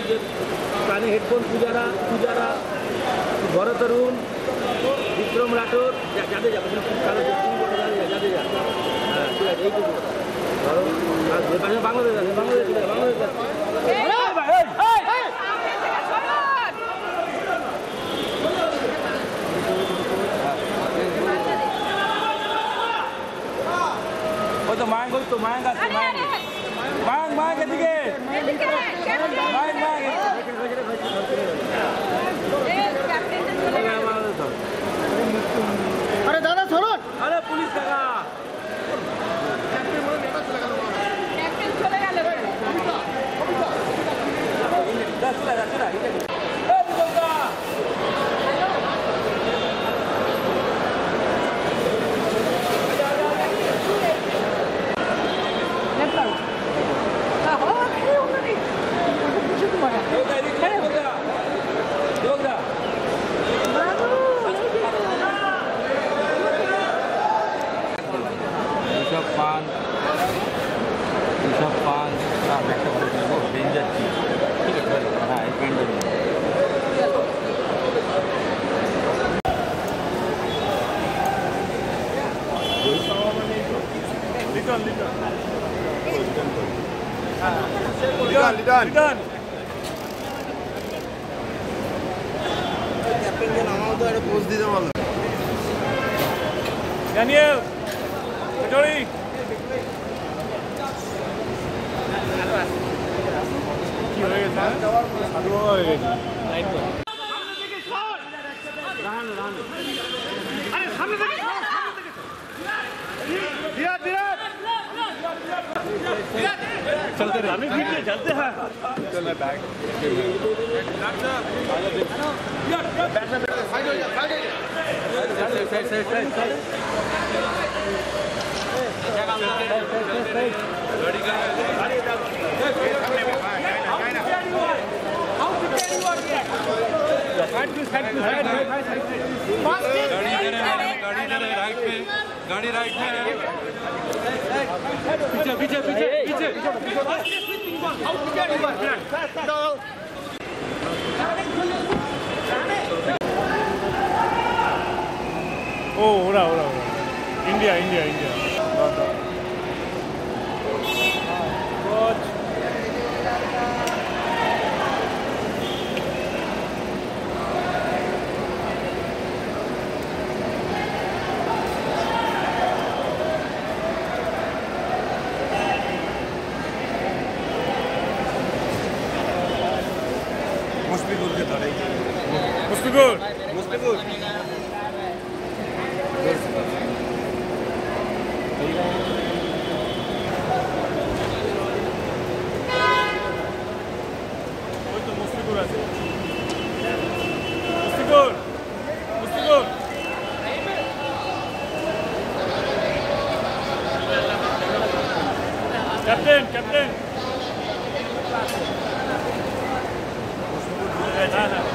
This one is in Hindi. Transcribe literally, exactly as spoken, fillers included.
যে কানে হেডফোন পূজারা পূজারা ভরত তরুণ বিক্রম রাঠোর যাদের যাবে কারো যাদের যাবে হ্যাঁ ঠিক আছে এইটুকু বাংলাদেশ আছে বাংলাদেশ বাংলাদেশ আছে ওই তো মায়ের ওই তো মায়ের কাছে মায়ের মায়ের মায়ের এদিকে মায়ের মায়ের আরে দাদা শুনুন আরে পুলিশ কাকা চলে গেল পান এইসব পান একটা করে দেবো ডেঞ্জার চিজ ঠিক আছে হ্যাঁ এই প্যান্টটা লিটন লিটন লিটন লিটন লিটন ক্যাপ্টেনকে নামাও তো একটা পোস্ট দিতে বলো ড্যানিয়েল Johnny. কি হয়ে গেছে আদু হয়ে গেছে লাইট কর রান রান আরে সামনে থেকে সামনে থেকে বিরাট বিরাট चलते रहे हमें पीछे चलते हैं चलना बैग डॉक्टर बैठ बैठ साइड हो जा side side side side side गाड़ी का गाड़ी का how to can you are side to side to side गाड़ी इधर है गाड़ी इधर है राइट पे गाड़ी राइट में है पीछे पीछे पीछे पीछे how to can you are ओ उड़ा उड़ा उड़ा India India India coach Mushfiqur के तारे मुस्पिकुर मुस्पिकुर ওই তো মুস্পিকুর আছে মুস্পিকুর মুস্পিকুর ক্যাপ্টেন ক্যাপ্টেন